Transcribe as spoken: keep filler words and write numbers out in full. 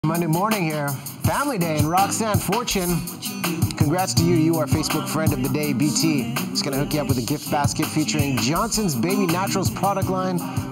Monday morning here, Family Day, and Roxanne Fortune. Congrats to you, you are Facebook Friend of the Day, B T. It's gonna hook you up with a gift basket featuring Johnson's Baby Naturals product line,